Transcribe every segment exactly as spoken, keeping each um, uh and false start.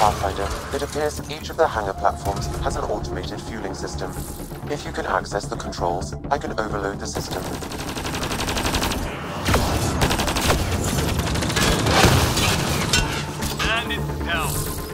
Pathfinder, it appears each of the hangar platforms has an automated fueling system. If you can access the controls, I can overload the system. And it's down.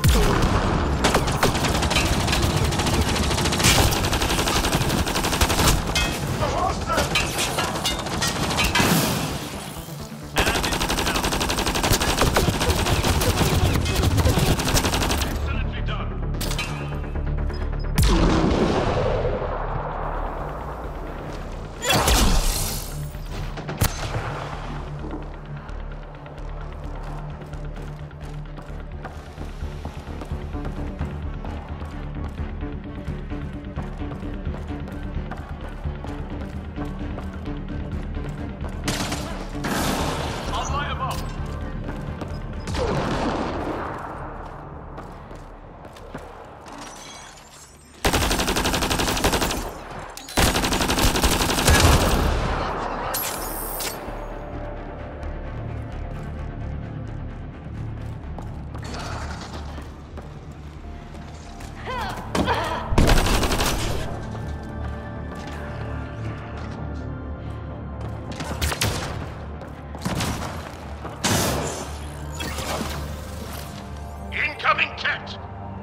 Incoming cat!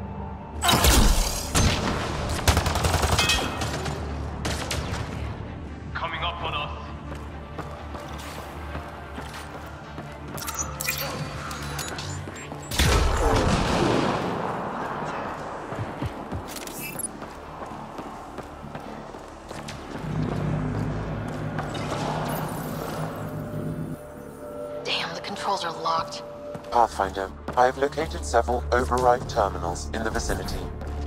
Coming up on us. Damn, the controls are locked. Pathfinder, I have located several override terminals in the vicinity.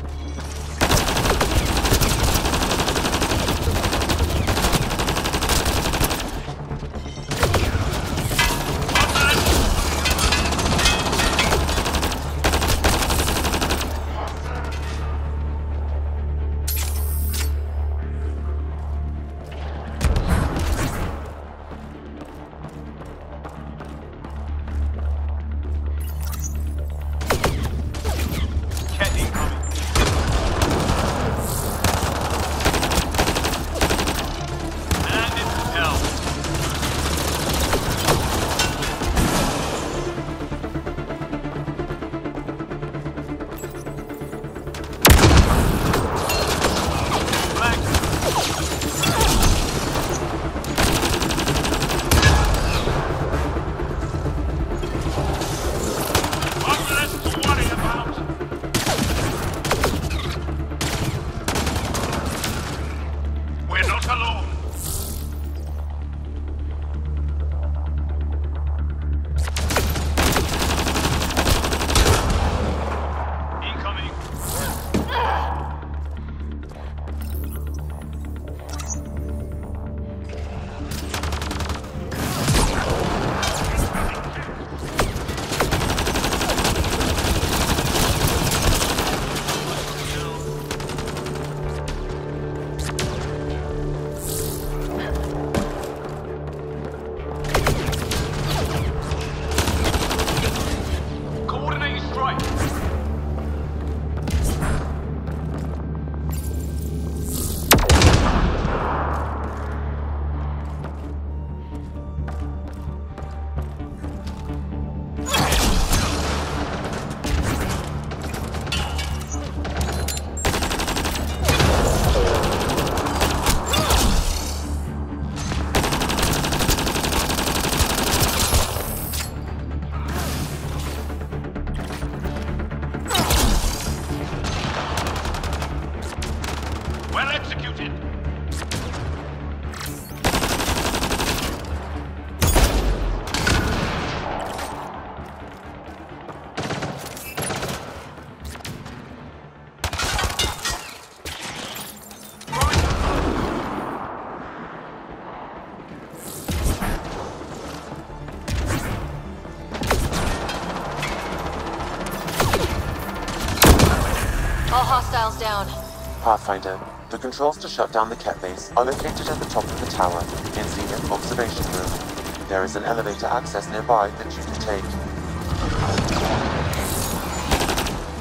All hostiles down. Pathfinder, the controls to shut down the Ket base are located at the top of the tower, in Zenith Observation Room. There is an elevator access nearby that you can take.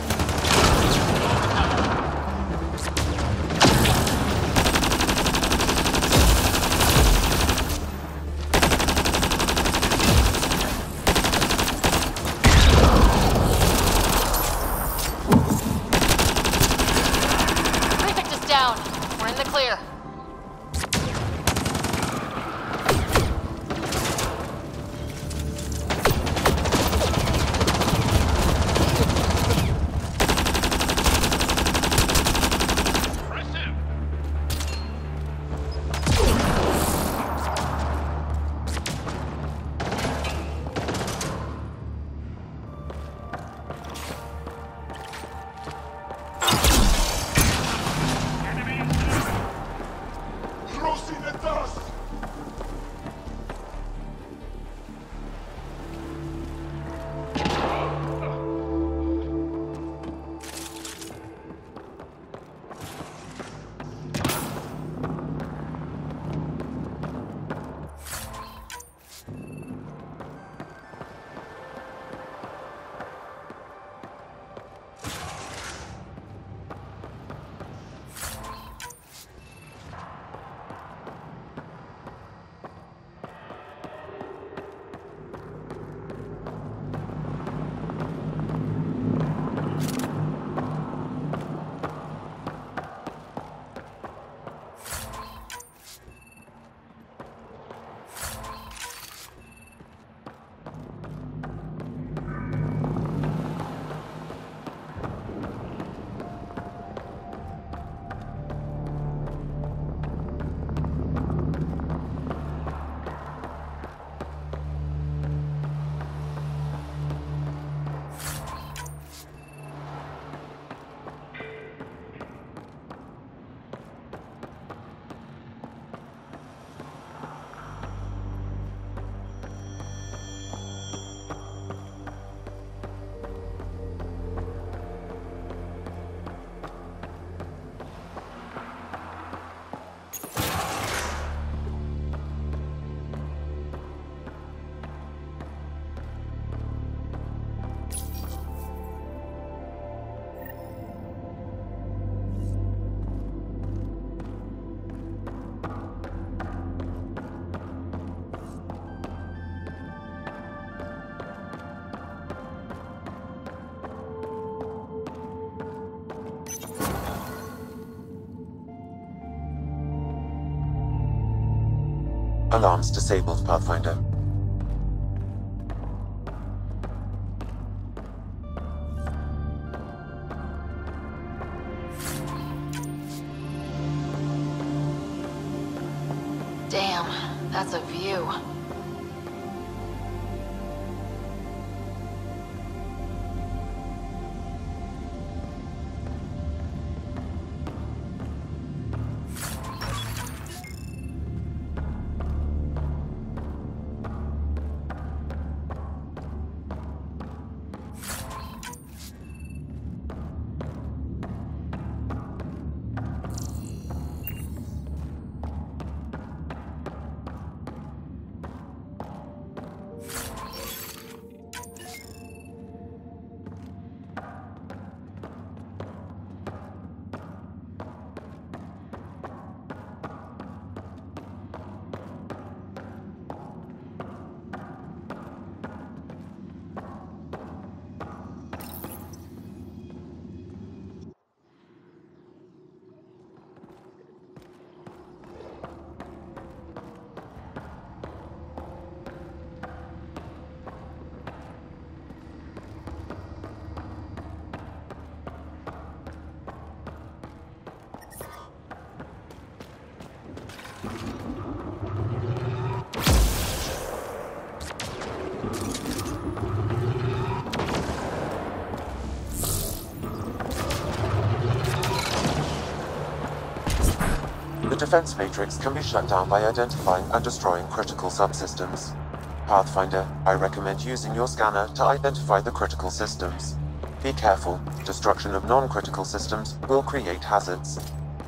Alarms disabled, Pathfinder. Damn, that's a view. The defense matrix can be shut down by identifying and destroying critical subsystems. Pathfinder, I recommend using your scanner to identify the critical systems. Be careful, destruction of non-critical systems will create hazards.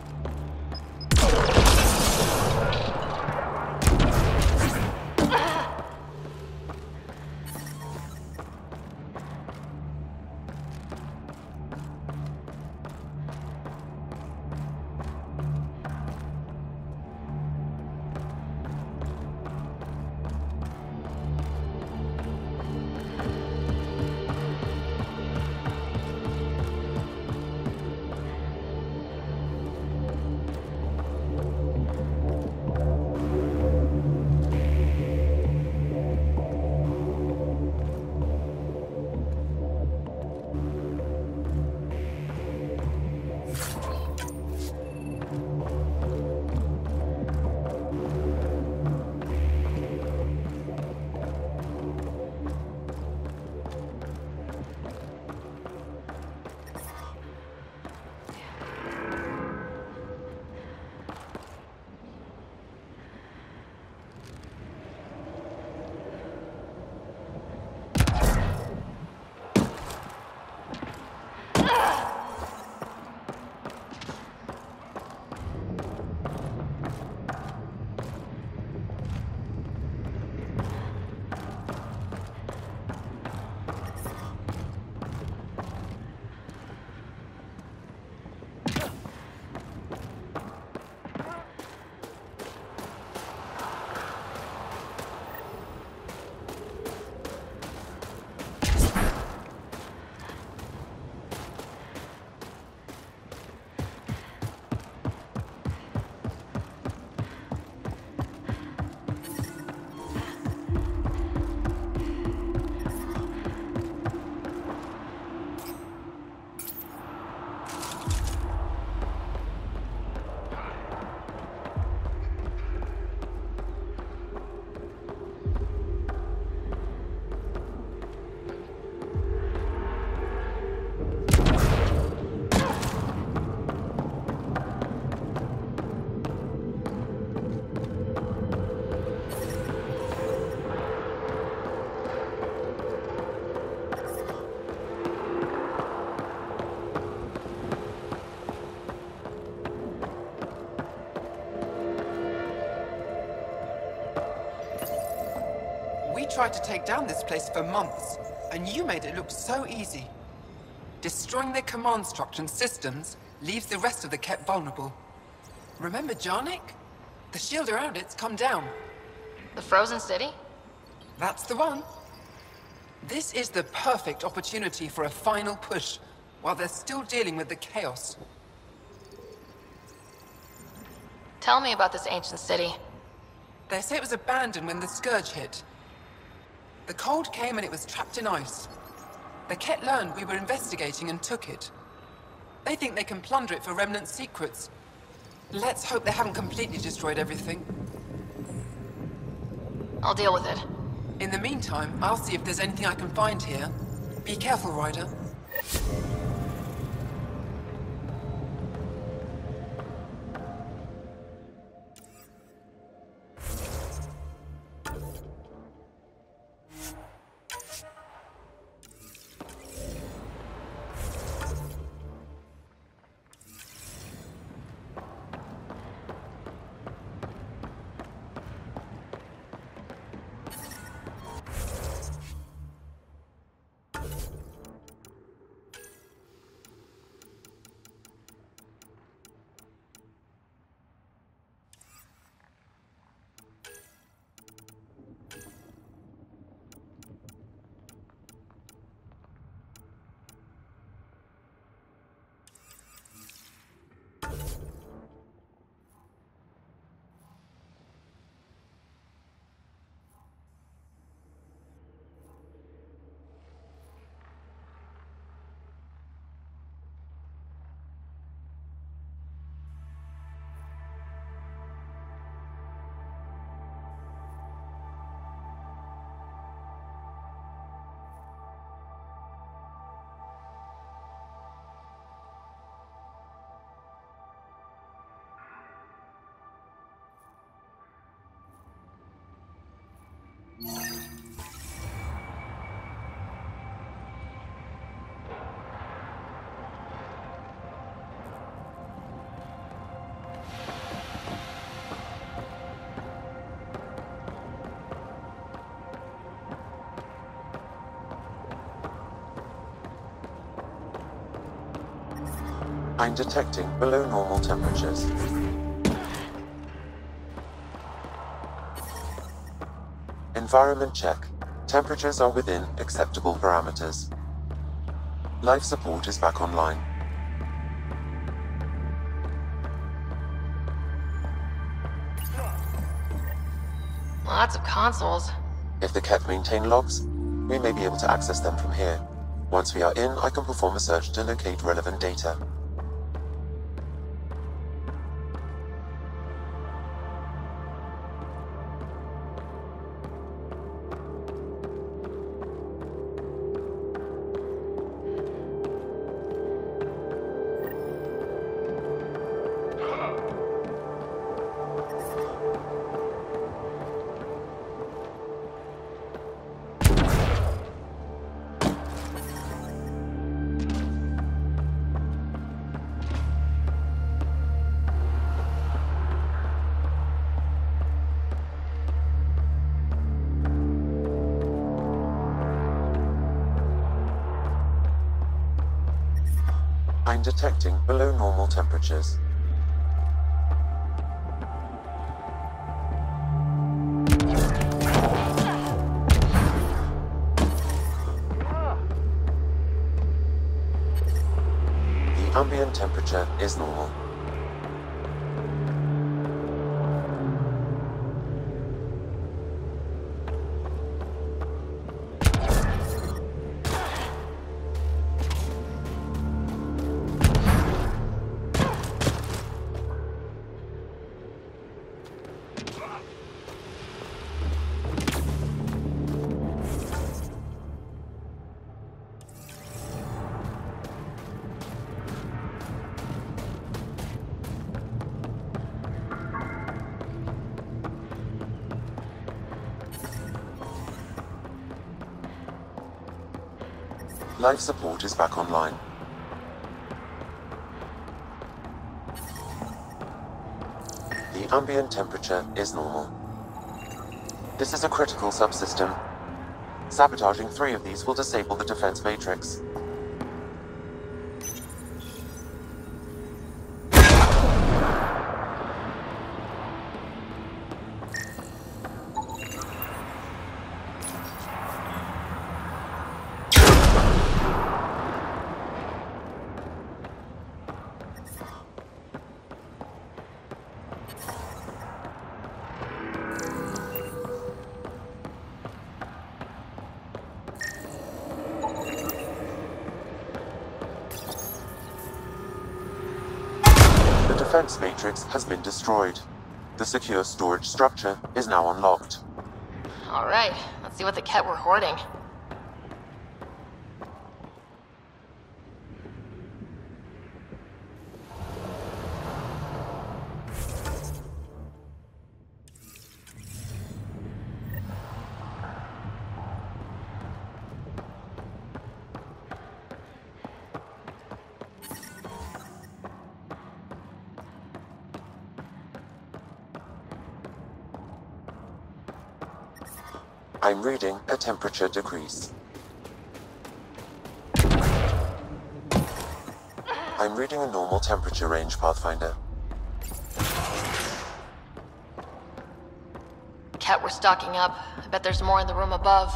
Tried to take down this place for months, and you made it look so easy. Destroying their command structure and systems leaves the rest of the Kett vulnerable. Remember Jarnik? The shield around it's come down. The Frozen City? That's the one. This is the perfect opportunity for a final push, while they're still dealing with the chaos. Tell me about this ancient city. They say it was abandoned when the Scourge hit. The cold came and it was trapped in ice. The Kett learned we were investigating and took it. They think they can plunder it for remnant secrets. Let's hope they haven't completely destroyed everything. I'll deal with it. In the meantime, I'll see if there's anything I can find here. Be careful, Ryder. I'm detecting below normal temperatures. Environment check. Temperatures are within acceptable parameters. Life support is back online. Lots of consoles. If the Kett maintain logs, we may be able to access them from here. Once we are in, I can perform a search to locate relevant data. I'm detecting below normal temperatures. The ambient temperature is normal. Life support is back online. The ambient temperature is normal. This is a critical subsystem. Sabotaging three of these will disable the defense matrix. defense matrix has been destroyed. The secure storage structure is now unlocked. Alright, let's see what the Ket were hoarding. I'm reading a temperature decrease. I'm reading a normal temperature range, Pathfinder. Ket were stocking up. I bet there's more in the room above.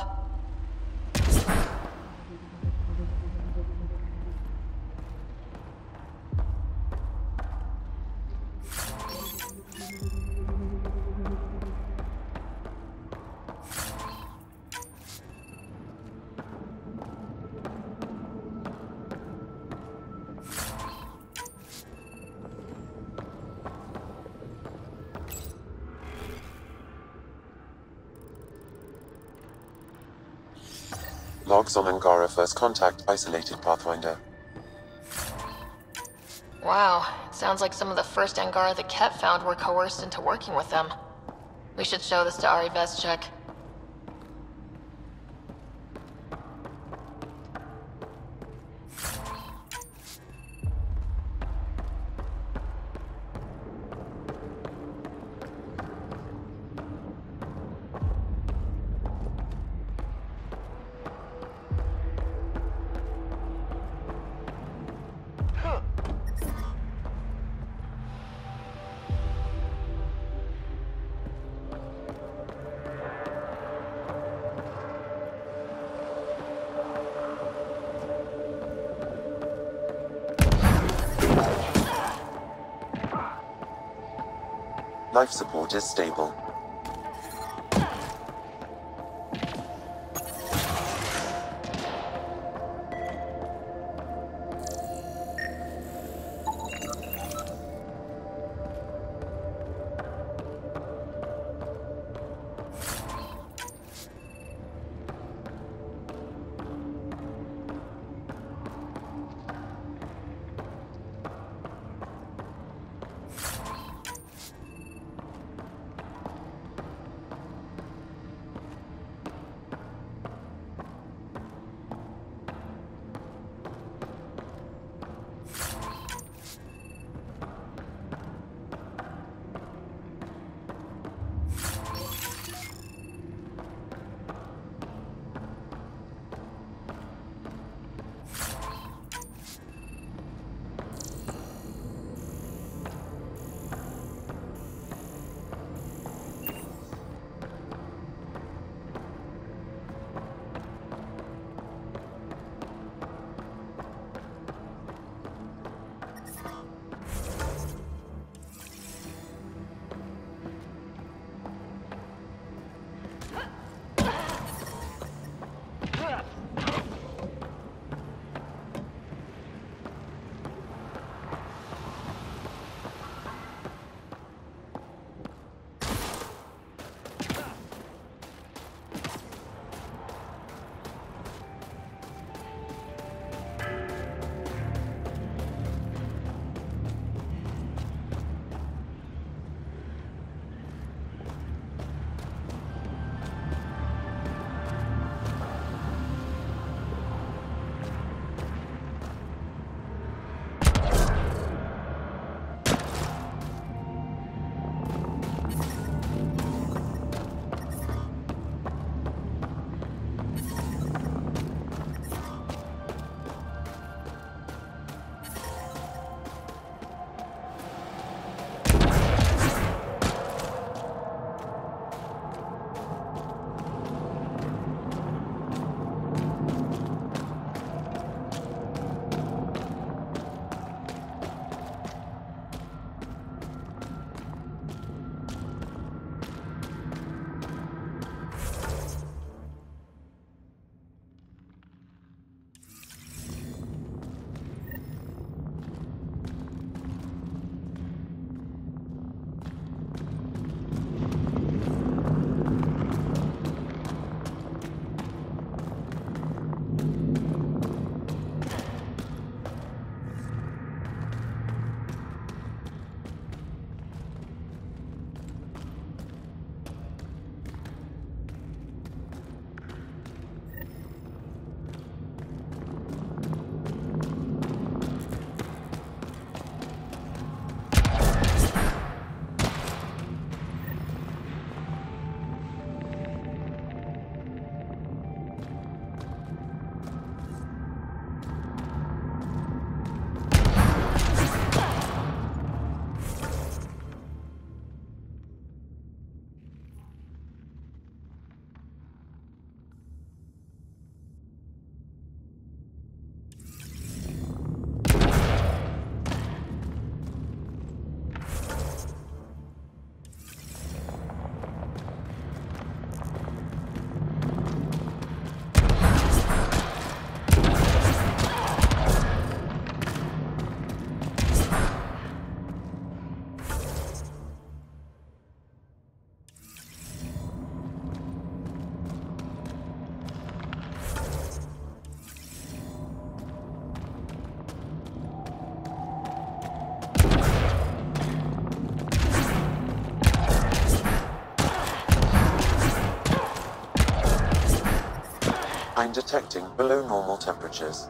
Logs on Angara first contact isolated, Pathfinder. Wow, it sounds like some of the first Angara the Ket found were coerced into working with them. We should show this to Ari Vestchek. Life support is stable. I'm detecting below normal temperatures.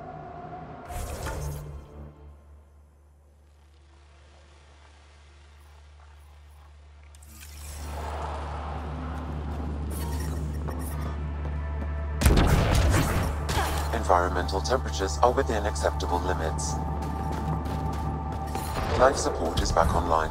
Environmental temperatures are within acceptable limits. Life support is back online.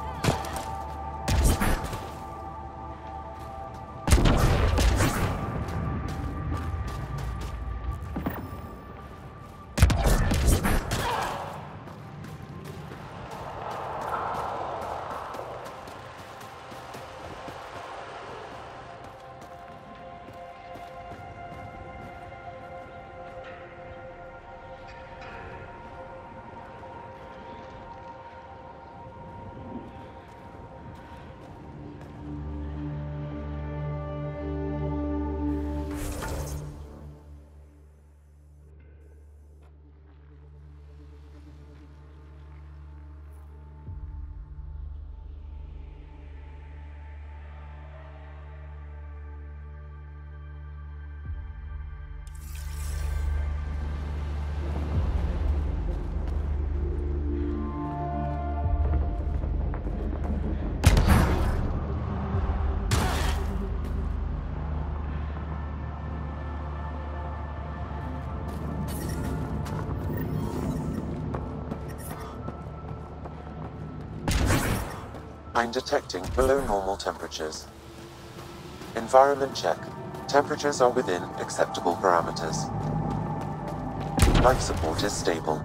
I'm detecting below normal temperatures. Environment check. Temperatures are within acceptable parameters. Life support is stable.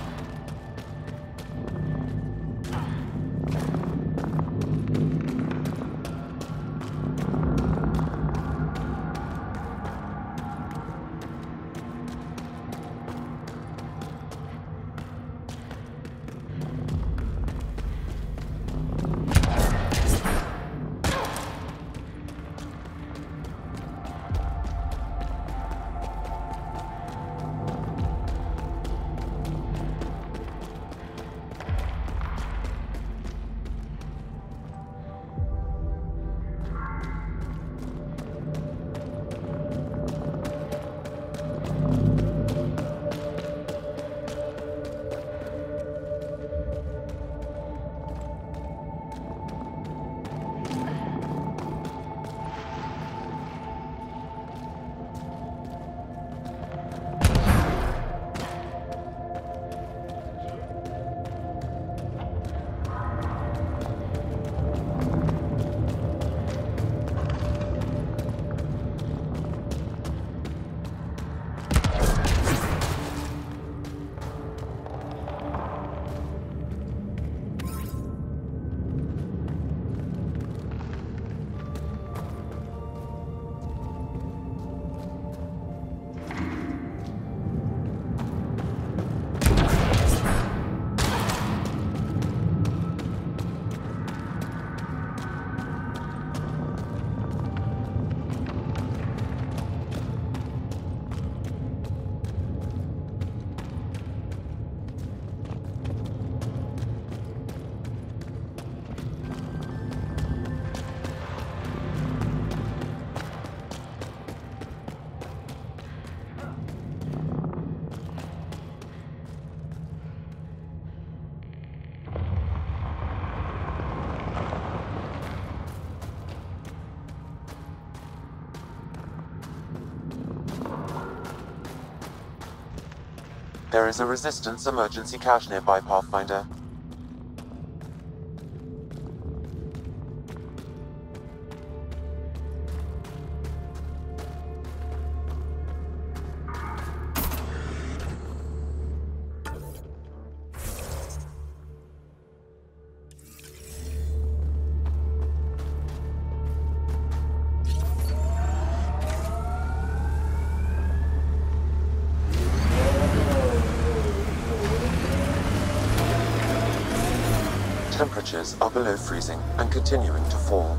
There is a Resistance emergency cache nearby, Pathfinder. Temperatures are below freezing and continuing to fall.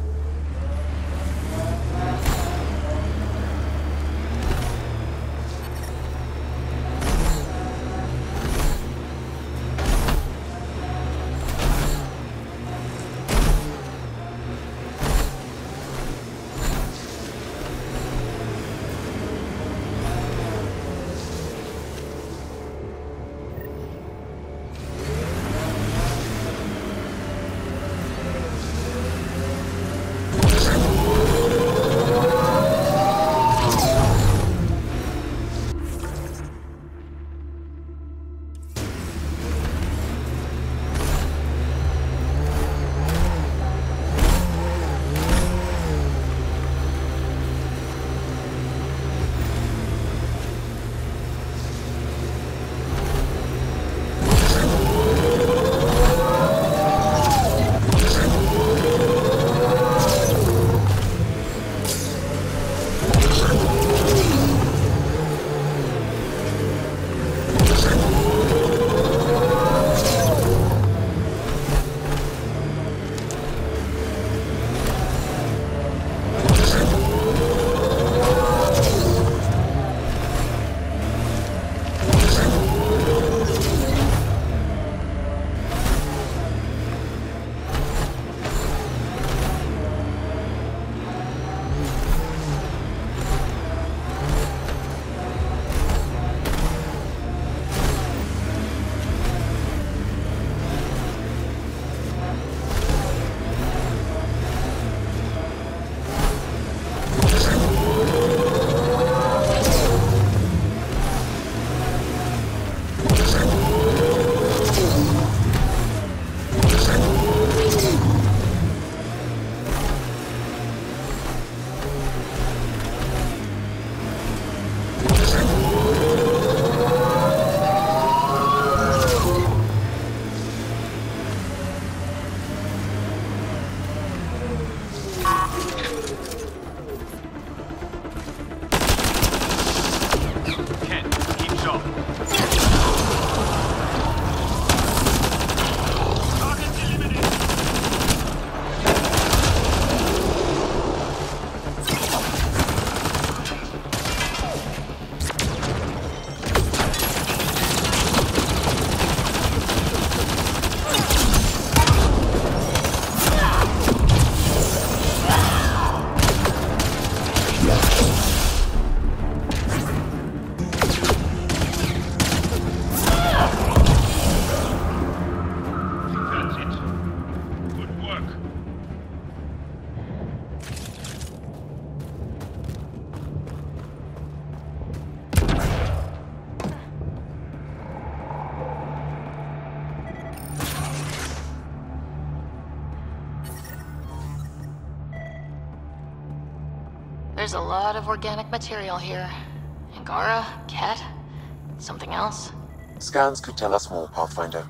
There's a lot of organic material here. Angara, Ket, something else? Scans could tell us more, Pathfinder.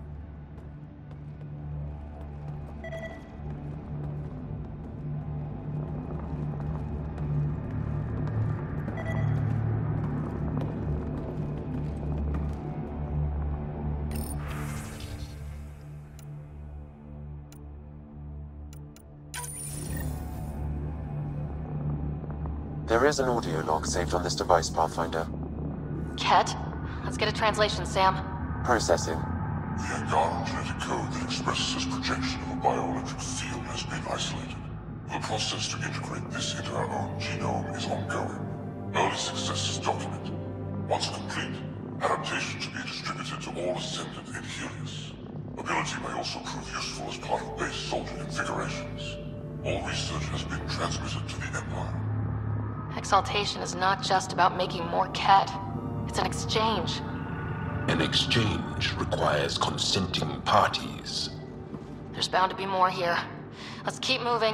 There is an audio log saved on this device, Pathfinder. Ket? Let's get a translation, Sam. Processing. The Angaran genetic code that expresses this projection of a bioelectric field has been isolated. The process to integrate this into our own genome is ongoing. Early success is documented. Once complete, adaptation should be distributed to all ascendant in Helios. Ability may also prove useful as part of base soldier configurations. All research has been transmitted to the Empire. Exaltation is not just about making more Ket. It's an exchange. An exchange requires consenting parties. There's bound to be more here. Let's keep moving.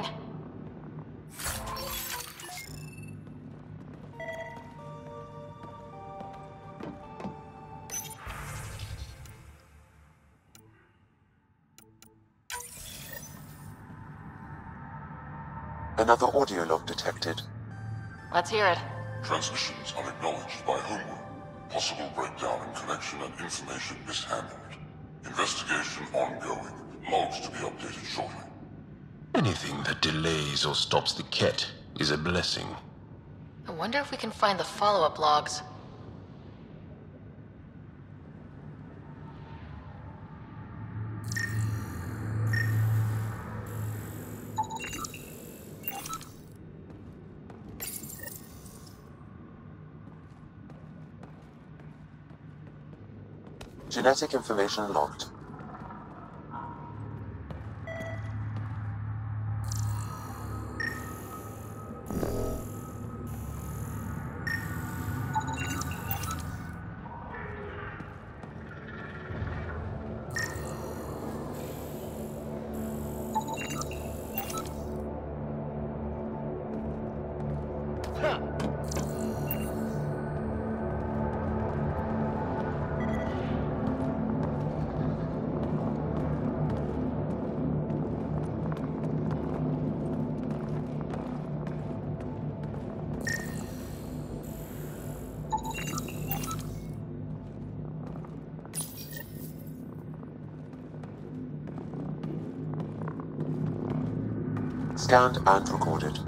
Another audio log detected. Let's hear it. Transmissions unacknowledged by Homeworld. Possible breakdown in connection and information mishandled. Investigation ongoing. Logs to be updated shortly. Anything that delays or stops the Ket is a blessing. I wonder if we can find the follow-up logs. Genetic information logged. Scanned and recorded.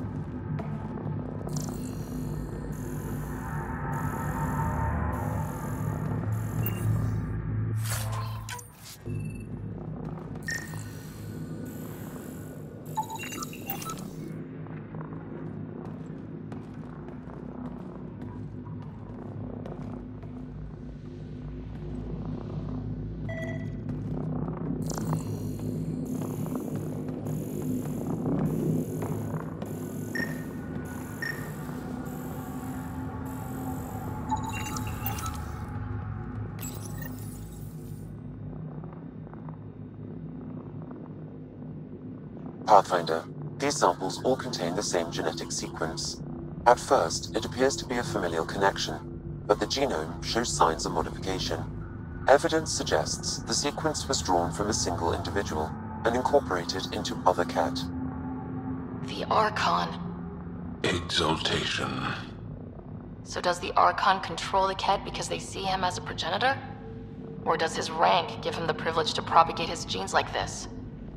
Pathfinder, these samples all contain the same genetic sequence. At first, it appears to be a familial connection, but the genome shows signs of modification. Evidence suggests the sequence was drawn from a single individual and incorporated into other Ket. The Archon. Exaltation. So does the Archon control the Ket because they see him as a progenitor? Or does his rank give him the privilege to propagate his genes like this?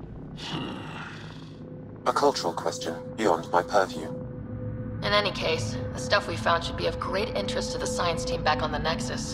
A cultural question beyond my purview. In any case, the stuff we found should be of great interest to the science team back on the Nexus.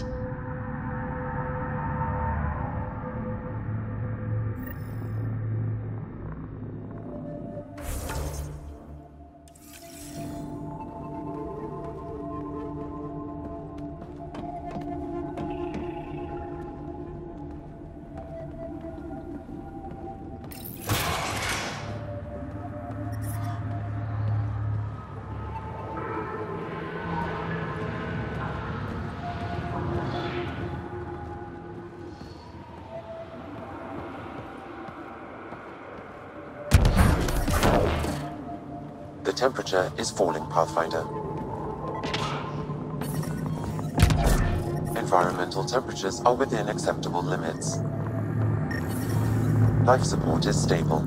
temperature is falling, Pathfinder. Environmental temperatures are within acceptable limits. Life support is stable.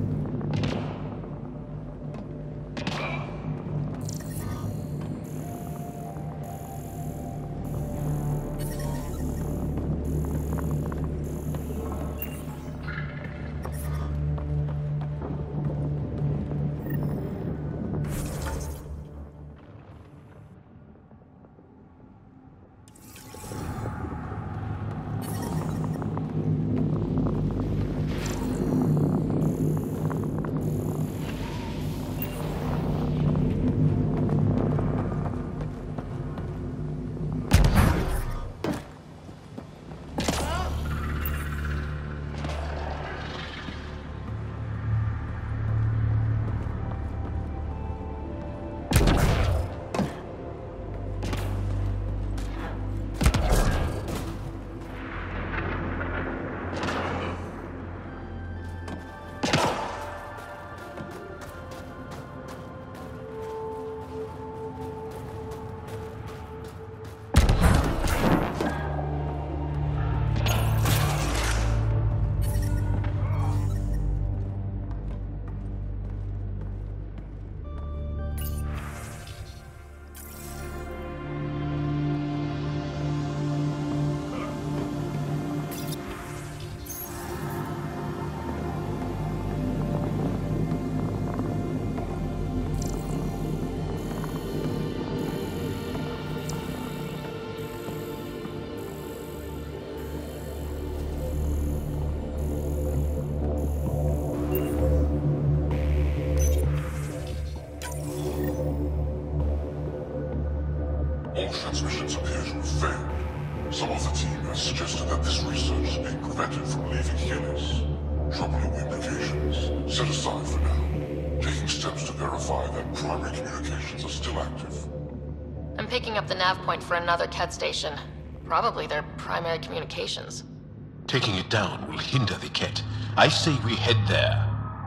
All transmissions appear to have failed. Some of the team has suggested that this research is being prevented from leaving Helios. Troubling implications. Set aside for now. Taking steps to verify that primary communications are still active. I'm picking up the nav point for another Kett station. Probably their primary communications. Taking it down will hinder the Kett. I say we head there.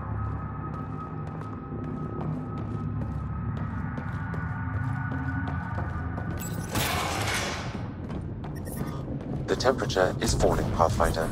The temperature is falling, Pathfinder.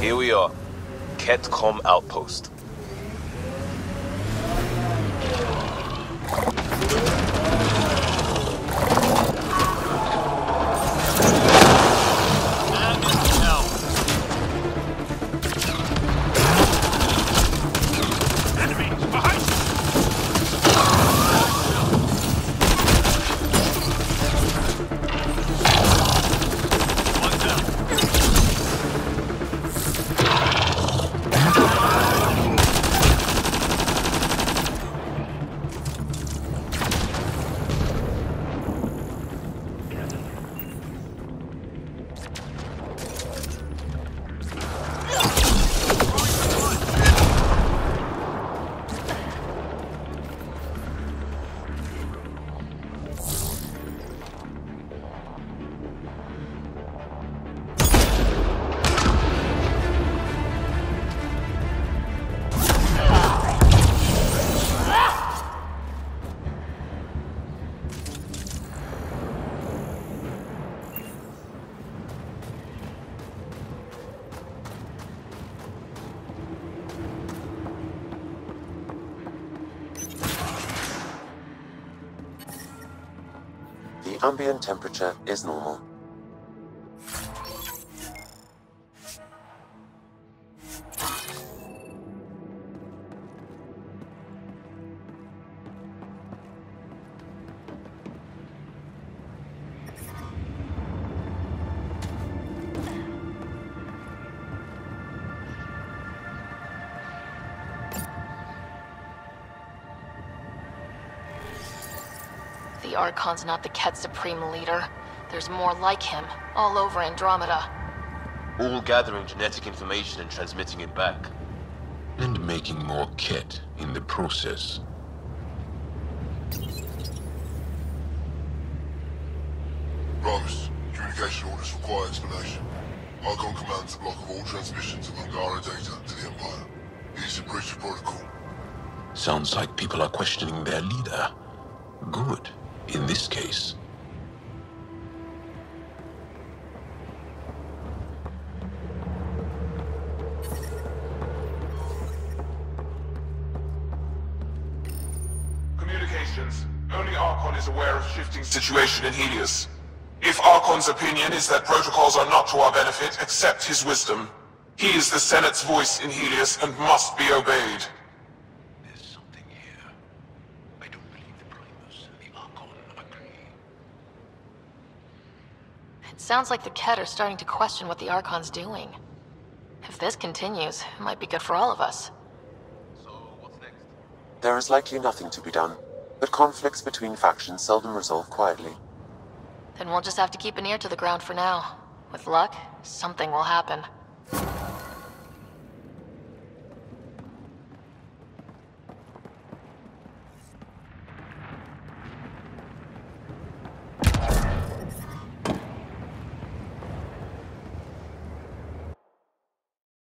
Here we are. Ketcom Outpost. The ambient temperature is normal. The Archon's not the Ket Supreme leader. There's more like him, all over Andromeda. All gathering genetic information and transmitting it back. And making more Ket in the process. Promise. Communication orders require explanation. Archon commands a block of all transmissions of Angara data to the Empire. It is a breach of protocol. Sounds like people are questioning their leader. Good, in this case. Communications. Only Archon is aware of shifting situation in Helios. If Archon's opinion is that protocols are not to our benefit, accept his wisdom. He is the Senate's voice in Helios and must be obeyed. There's something here. I don't believe the Primus and the Archon agree. It sounds like the Ket are starting to question what the Archon's doing. If this continues, it might be good for all of us. So, what's next? There is likely nothing to be done, but conflicts between factions seldom resolve quietly. Then we'll just have to keep an ear to the ground for now. With luck, something will happen.